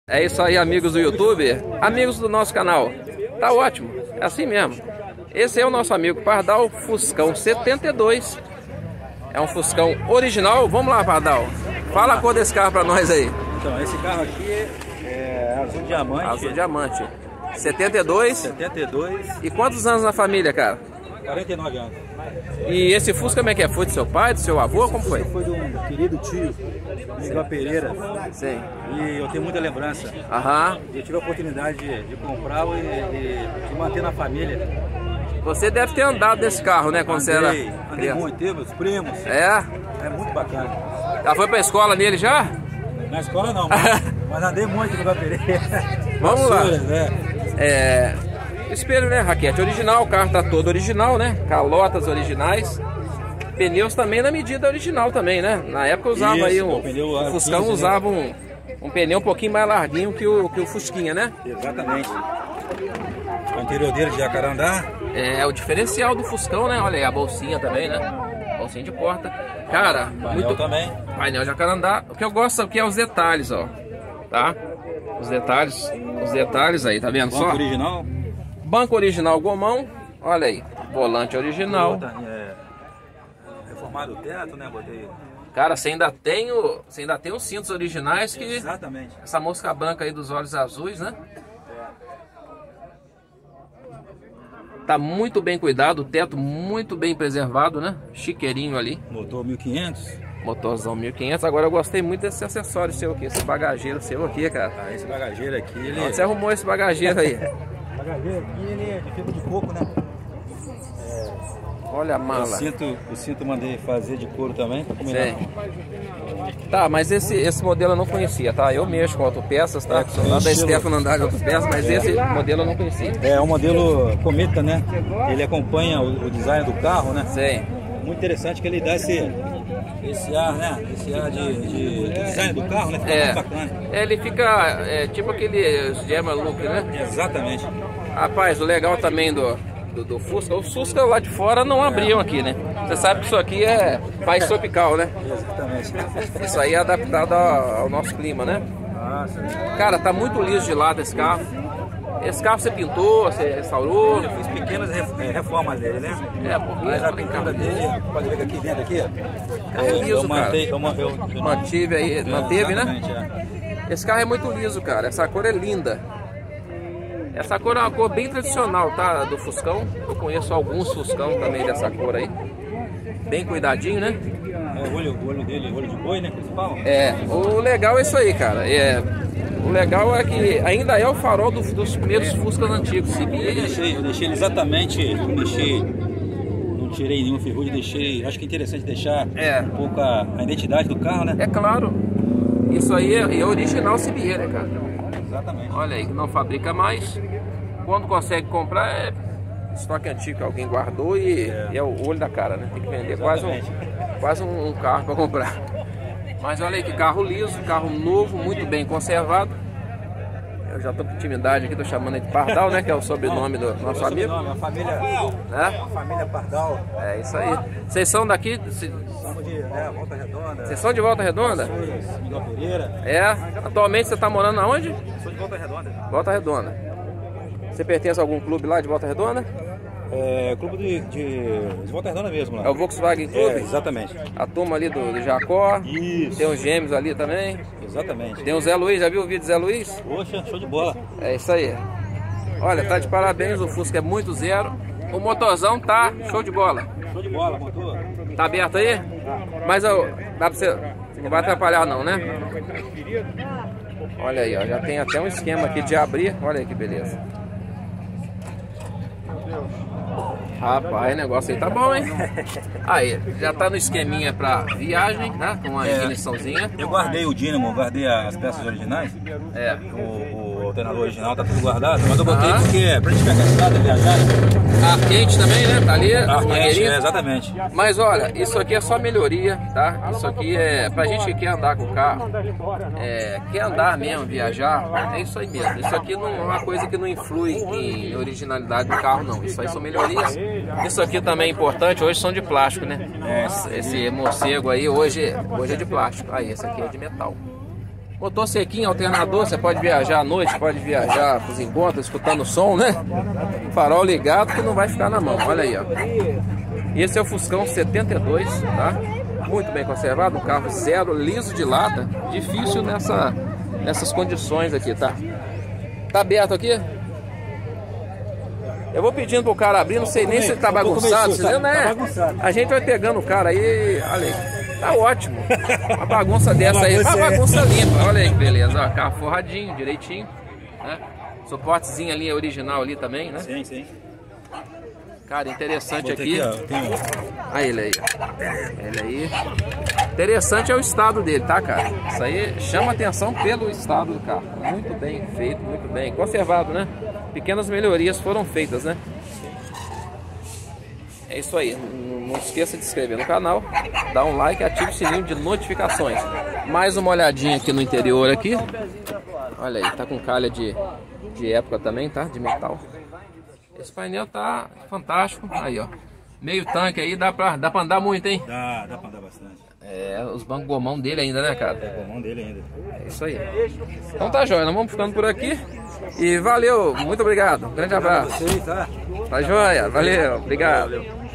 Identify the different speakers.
Speaker 1: É isso aí, amigos do YouTube, amigos do nosso canal. Tá ótimo, é assim mesmo. Esse é o nosso amigo Pardal Fuscão 72. É um Fuscão original. Vamos lá, Pardal. Fala a cor desse carro pra nós aí.
Speaker 2: Então, esse carro aqui é azul diamante.
Speaker 1: Azul diamante. 72.
Speaker 2: 72.
Speaker 1: E quantos anos na família, cara?
Speaker 2: 49 anos.
Speaker 1: E esse Fusca como é que é? Foi do seu pai, do seu avô? Como foi?
Speaker 2: Foi de um querido tio, Miguel Pereira.
Speaker 1: Sim.
Speaker 2: E eu tenho muita lembrança.
Speaker 1: Aham.
Speaker 2: Eu tive a oportunidade de comprá-lo e de manter na família.
Speaker 1: Você deve ter andado nesse carro, né? Quando você era
Speaker 2: Andei muito, teve meus primos.
Speaker 1: É?
Speaker 2: É muito bacana.
Speaker 1: Já foi pra escola nele já?
Speaker 2: Na escola não, mas andei muito no Miguel Pereira.
Speaker 1: Vamos lá.
Speaker 2: Né?
Speaker 1: Espelho, né? Raquete original, o carro tá todo original, né? Calotas originais. Pneus também na medida original também, né? Na época usava. Isso, aí o Fuscão 15, usava né? um pneu um pouquinho mais larguinho que o Fusquinha, né?
Speaker 2: Exatamente. O interior dele de jacarandá.
Speaker 1: É o diferencial do Fuscão, né? Olha aí a bolsinha também, né? Bolsinha de porta. Cara,
Speaker 2: painel também.
Speaker 1: Painel jacarandá. O que eu gosto aqui é os detalhes, ó. Tá? Os detalhes aí, tá vendo?
Speaker 2: Banco original.
Speaker 1: Banco original gomão. Olha aí. Volante original.
Speaker 2: Reformado o teto, né? Botei.
Speaker 1: Cara, você ainda tem os cintos originais que...
Speaker 2: Exatamente.
Speaker 1: Essa mosca branca aí dos olhos azuis, né? Tá muito bem cuidado, o teto muito bem preservado, né? Chiqueirinho ali.
Speaker 2: Motor 1500.
Speaker 1: Motorzão 1500. Agora eu gostei muito desse acessório seu aqui, esse bagageiro seu aqui, cara.
Speaker 2: Ah, esse bagageiro aqui, ele...
Speaker 1: Onde você arrumou esse bagageiro aí?
Speaker 2: O bagageiro aqui, ele é de fibra de coco, né?
Speaker 1: Olha a mala.
Speaker 2: O cinto mandei fazer de couro também, pra combinar.
Speaker 1: Tá, mas esse modelo eu não conhecia, tá? Eu mexo com autopeças, tá? Sou lá da Stefano andar de autopeças, mas esse modelo eu não conhecia.
Speaker 2: É um modelo Cometa, né? Ele acompanha o design do carro, né?
Speaker 1: Sim.
Speaker 2: Muito interessante que ele dá esse ar, né? Esse ar de design do carro, né? Fica muito bacana.
Speaker 1: Ele fica tipo aquele Gemma Look, né?
Speaker 2: Exatamente.
Speaker 1: Rapaz, o legal também do Fusca, os Fusca lá de fora não abriam aqui, né? Você sabe que isso aqui é país tropical, né?
Speaker 2: Exatamente.
Speaker 1: Isso aí é adaptado ao nosso clima, né? Cara, tá muito liso de lado esse carro. Esse carro você pintou, você restaurou?
Speaker 2: Eu fiz pequenas reformas dele, né? Mas a pintura dele, pode ver aqui dentro, aqui.
Speaker 1: É liso, cara.
Speaker 2: Eu
Speaker 1: manteve aí, manteve, né?
Speaker 2: É.
Speaker 1: Esse carro é muito liso, cara. Essa cor é linda. Essa cor é uma cor bem tradicional, tá? Do Fuscão. Eu conheço alguns Fuscão também dessa cor aí. Bem cuidadinho, né?
Speaker 2: É, o olho dele, olho de boi, né? Principal.
Speaker 1: O legal é isso aí, cara. O legal é que ainda é o farol dos primeiros Fuscas antigos.
Speaker 2: Eu deixei ele exatamente, não tirei nenhum ferrugem, deixei. Acho que é interessante deixar um pouco a identidade do carro, né?
Speaker 1: É claro. Isso aí é original CBE, né, cara?
Speaker 2: Exatamente.
Speaker 1: Olha aí, que não fabrica mais. Quando consegue comprar, é estoque antigo que alguém guardou e é o olho da cara, né? Tem que vender quase um carro para comprar. Mas olha aí que carro liso, carro novo, muito bem conservado. Eu já tô com intimidade aqui, tô chamando ele de Pardal, né? Que é o sobrenome do nosso amigo.
Speaker 2: A família Pardal.
Speaker 1: É isso aí. Vocês são daqui?
Speaker 2: Somos de Volta Redonda.
Speaker 1: Vocês são de Volta Redonda?
Speaker 2: Miguel Pereira.
Speaker 1: Atualmente você tá morando aonde?
Speaker 2: Sou de Volta Redonda.
Speaker 1: Volta Redonda. Você pertence a algum clube lá de Volta Redonda?
Speaker 2: Clube de Volta Redonda mesmo lá.
Speaker 1: É o Volkswagen Clube?
Speaker 2: Exatamente.
Speaker 1: A turma ali do Jacó.
Speaker 2: Isso.
Speaker 1: Tem os gêmeos ali também.
Speaker 2: Exatamente.
Speaker 1: Tem o Zé Luiz, já viu o vídeo do Zé Luiz?
Speaker 2: Poxa, show de bola. É
Speaker 1: isso aí. Olha, tá de parabéns, o Fusca é muito zero. O motorzão tá show de bola.
Speaker 2: Show de bola, motor.
Speaker 1: Tá aberto aí? Mas dá pra você... Não vai atrapalhar não, né? Olha aí, ó, já tem até um esquema aqui de abrir. Olha aí que beleza. Rapaz, o negócio aí tá bom, hein? Aí, já tá no esqueminha pra viagem, né? Com uma igniçãozinha.
Speaker 2: Eu guardei o dínamo, guardei as peças originais. O alternador original tá tudo guardado, mas eu botei porque pra gente pegar a estrada, viajar.
Speaker 1: Ar quente também, né? Tá ali,
Speaker 2: ar quente, exatamente.
Speaker 1: Mas olha, isso aqui é só melhoria, tá? Isso aqui é pra gente que quer andar com o carro, quer andar mesmo, viajar, é isso aí mesmo. Isso aqui não é uma coisa que não influi em originalidade do carro, não. Isso aí são melhorias. Isso aqui também é importante, hoje são de plástico, né? Esse morcego aí hoje é de plástico. Aí, esse aqui é de metal. Motor sequinho, alternador, você pode viajar à noite, pode viajar para os encontros, escutando o som, né? Farol ligado que não vai ficar na mão, olha aí, ó. Esse é o Fuscão 72, tá? Muito bem conservado, um carro zero, liso de lata, difícil nessas condições aqui, tá? Tá aberto aqui? Eu vou pedindo pro cara abrir, não sei nem se ele tá bagunçado, entendeu, né? A gente vai pegando o cara aí, olha aí. Tá ótimo. Uma bagunça dessa aí, uma bagunça limpa. Olha aí que beleza, ó, carro forradinho, direitinho, né? Suportezinho ali, original ali também, né?
Speaker 2: Sim, sim.
Speaker 1: Cara, interessante aqui. Aí ele aí, ó. Ele aí. Interessante é o estado dele, tá, cara? Isso aí chama atenção pelo estado do carro. Muito bem feito, muito bem. Conservado, né? Pequenas melhorias foram feitas, né? É isso aí. Não esqueça de se inscrever no canal, dar um like e ative o sininho de notificações. Mais uma olhadinha aqui no interior aqui. Olha aí, tá com calha de época também, tá? De metal. Esse painel tá fantástico. Aí, ó. Meio tanque aí, dá pra andar muito, hein?
Speaker 2: Dá pra andar bastante.
Speaker 1: É, os bancos gomão dele ainda, né, cara?
Speaker 2: É, gomão dele ainda.
Speaker 1: É isso aí. Então tá jóia, nós vamos ficando por aqui. E valeu, muito obrigado. Um grande abraço.
Speaker 2: Tá
Speaker 1: Tá jóia, valeu, obrigado.